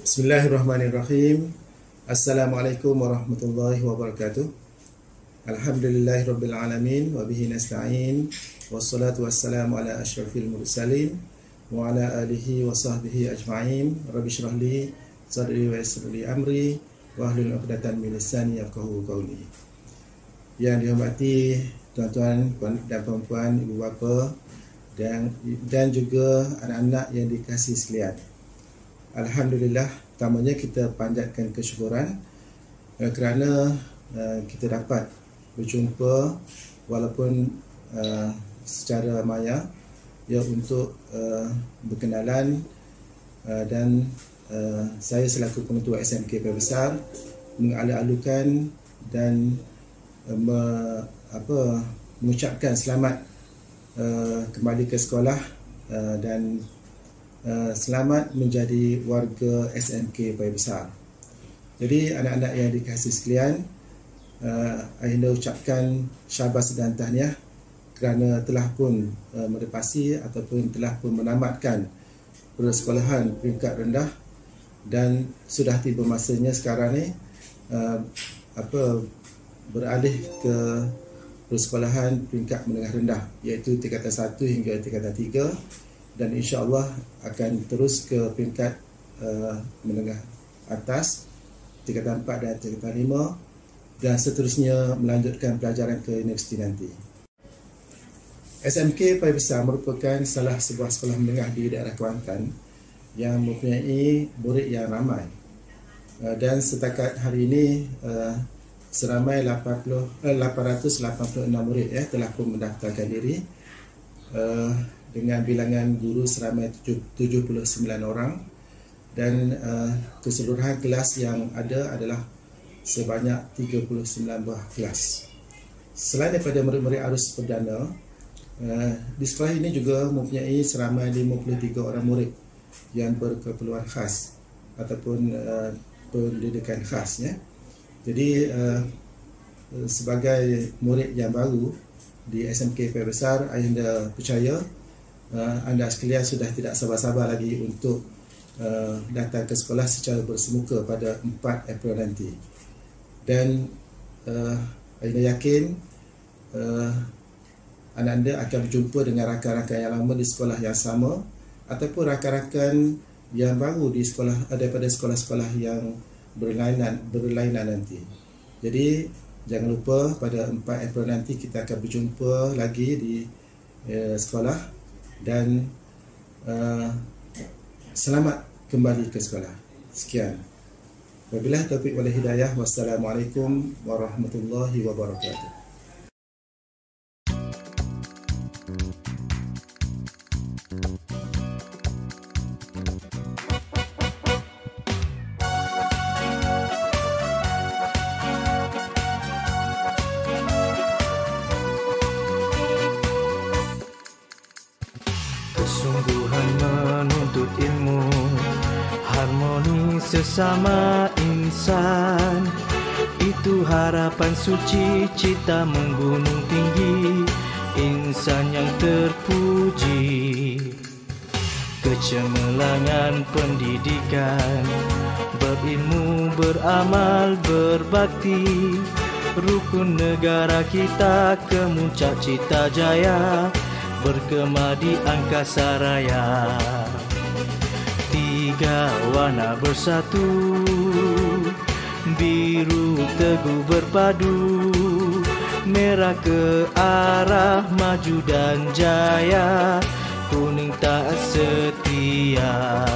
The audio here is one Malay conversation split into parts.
Bismillahirrahmanirrahim. Assalamualaikum warahmatullahi wabarakatuh. Alhamdulillahirabbil alamin wa bihi nasta'in. Wassalatu wassalamu ala asyrafil mursalin wa ala alihi wa sahbihi ajma'in. Rabbi shrah li sadri wa yassir li amri wa hlul 'uqdatam min lisani yafqahu qawli. Yang dihormati tuan-tuan dan puan-puan, ibu bapa dan juga anak-anak yang dikasihi sekalian. Alhamdulillah, pertamanya kita panjatkan kesyukuran kerana kita dapat berjumpa walaupun secara maya ya untuk berkenalan dan saya selaku pengetua SMK Pembesar mengalu-alukan dan mengucapkan selamat kembali ke sekolah dan selamat menjadi warga SMK Pembesar. Jadi anak-anak yang dikasihi sekalian, Ayahanda ucapkan syabas dan tahniah kerana telah pun menepasi ataupun telah pun menamatkan persekolahan peringkat rendah dan sudah tiba masanya sekarang ni beralih ke persekolahan peringkat menengah rendah, iaitu tingkatan 1 hingga tingkatan 3, dan insya-Allah akan terus ke peringkat menengah atas, tingkatan 4 dan tingkatan 5, dan seterusnya melanjutkan pelajaran ke universiti nanti. SMK Pembesar merupakan salah sebuah sekolah menengah di daerah Kelantan yang mempunyai murid yang ramai, dan setakat hari ini seramai 886 murid telah pun mendaftarkan diri, dengan bilangan guru seramai 79 orang, dan keseluruhan kelas yang ada adalah sebanyak 39 buah kelas. Selain daripada murid-murid arus perdana, di sekolah ini juga mempunyai seramai 53 orang murid yang berkeperluan khas ataupun pendidikan khas. Jadi sebagai murid yang baru di SMK Pembesar, Ayahanda percaya anda sekalian sudah tidak sabar-sabar lagi untuk datang ke sekolah secara bersemuka pada 4 April nanti. Dan Ayahanda yakin anda akan berjumpa dengan rakan-rakan yang lama di sekolah yang sama ataupun rakan-rakan yang baru di sekolah daripada sekolah-sekolah yang berlainan nanti. Jadi jangan lupa pada 4 April nanti kita akan berjumpa lagi di sekolah, dan selamat kembali ke sekolah. Sekian. Wabillahi taufiq wal hidayah. Wassalamualaikum warahmatullahi wabarakatuh. Kesungguhan menuntut ilmu, harmoni sesama insan, itu harapan suci cita menggunung tinggi, insan yang terpuji. Kecemerlangan pendidikan, berilmu, beramal, berbakti, rukun negara kita kemuncak cita jaya, bergema di angkasa raya. 3 warna bersatu, biru teguh berpadu, merah ke arah maju dan jaya, kuning tak setia.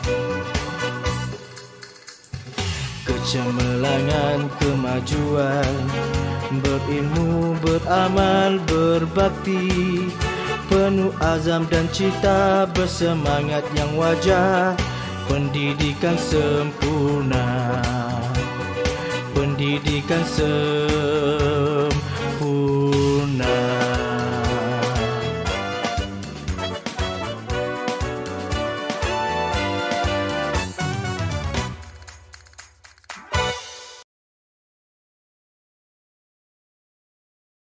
Kecemerlangan kemajuan, berilmu, beramal, berbakti, penuh azam dan cita, bersemangat yang wajar, pendidikan sempurna, pendidikan sempurna.